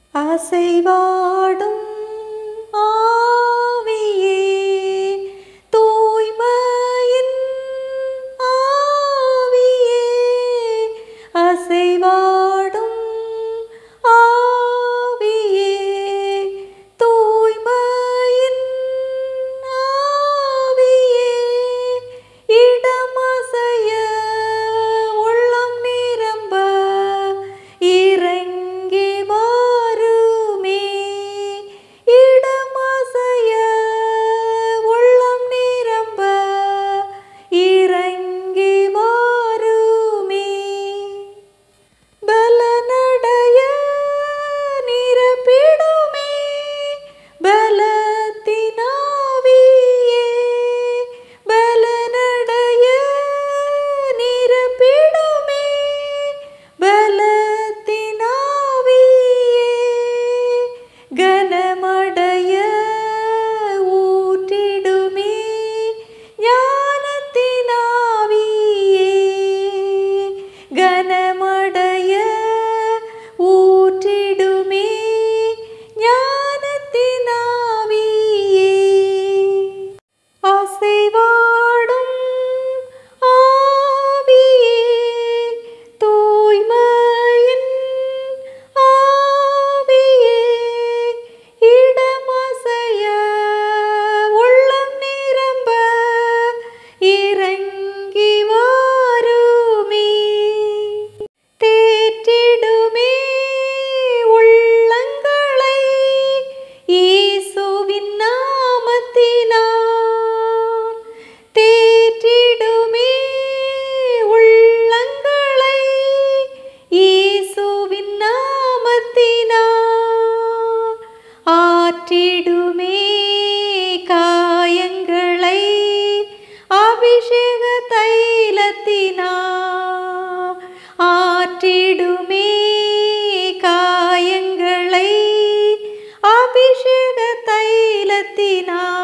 அசைவாடும் ஆவியே, தூய்மையின் ஆவியே, அசைவாடும் ஆவியே, தூய்மையின் ஆவியே, இடமசைய உள்ளம் நிரம்ப இறங்கி வாருமே, இடமசைய உள்ளம் நிரம்ப இறங்கி வாருமே, பலனடைய நிரப்பிடுமே பலத்தின் ஆவியே, பலனடைய நிரப்பிடுமே பலத்தின் ஆவியே, கனமடைய ஊற்றிடுமே ஞானத்தின் ஆவியே, கனமடைய ஊற்றிடுமே ஞானத்தின் ஆவியே, அசைவாடும் ஆவியே, தூய்மையின் ஆவியே, இடமசைய உள்ளம் நிரம்ப இறங்கி வாருமே, தேற்றிடுமே உள்ளங்களை இயேசுவின் நாமத்தினால், தேற்றிடுமே உள்ளங்களை இயேசுவின் நாமத்தினால், ஆற்றிடுமே காயங்களை அபிஷேக தைலத்தினால், ஆற்றிடுமே காயங்களை அபிஷேக தைலத்தினால்,